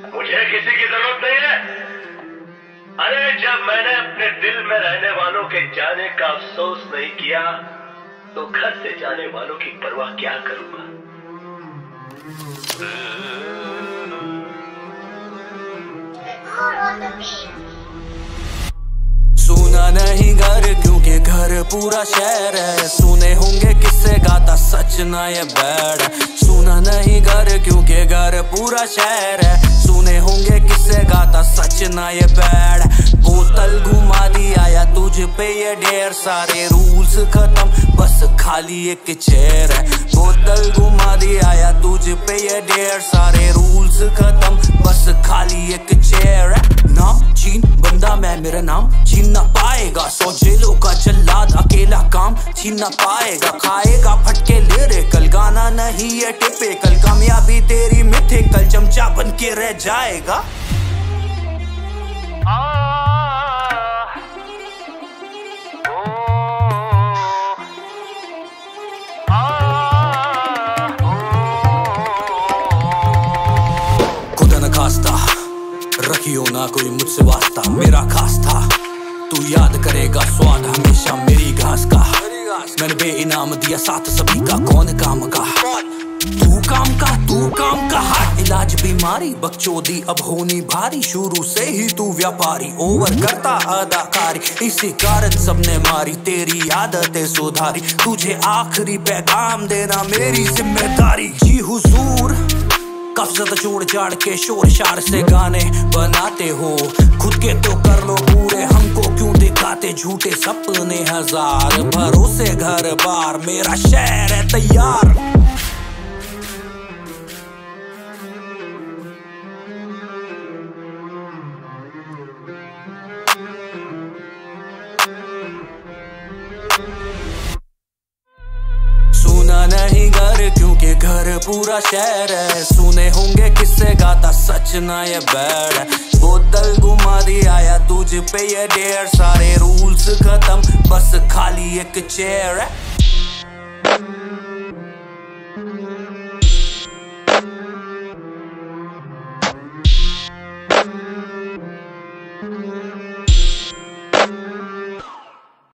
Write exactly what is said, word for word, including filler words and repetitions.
मुझे किसी की जरूरत नहीं है। अरे जब मैंने अपने दिल में रहने वालों के जाने का अफसोस नहीं किया तो घर से जाने वालों की परवाह क्या करूंगा। सुना नहीं घर क्योंकि घर पूरा शहर है। सुने होंगे किससे गाता सच ना ये बैड। सुना नहीं घर क्योंकि घर पूरा शहर है। सुने होंगे किससे गाता सच ना ये बैड। बोतल घुमा दी आया तुझ पे ये ढेर सारे रूल्स खत्म बस खाली एक चेयर है। बोतल घुमा दी आया तुझ पे ये ढेर सारे रूल्स खत्म बस खाली एक चेयर है। नाम चीन बंदा मैं मेरा नाम छीन ना पाएगा। सौ जेलों का जल्लाद अकेला काम छीन ना पाएगा। खाएगा फटके ले रे कल गाना नहीं है टिपे कल कामयाबी तेरी मिथे कल चमचा बन के रह जाएगा। खुदा न खास्ता रखियो ना कोई मुझसे वास्ता मेरा खास था। तू याद करेगा स्वाद हमेशा मेरी घास का। मैंने बे इनाम दिया साथ सभी का कौन काम का। तू काम का तू काम का हार्ट इलाज बीमारी बकचोदी अब होनी भारी। शुरू से ही तू व्यापारी ओवर करता अदाकारी इसी कारण सबने मारी तेरी आदतें सुधारी। तुझे आखिरी पैगाम देना मेरी जिम्मेदारी। जी हुजूर काफी ज्यादा जोड़ जाड़ के शोर शार से गाने बनाते हो। खुद के तो कर लो पूरे हमको क्यों दिखाते झूठे सपने हजार। भरोसे घर बार मेरा शहर है तैयार। सुना नहीं घर क्योंकि घर पूरा शहर है। सुने होंगे किससे गाता सच ना ये बैड। बोतल घुमा दी आया तुझ पे ये ढेर सारे रूल्स खत्म बस खाली एक चेयर है।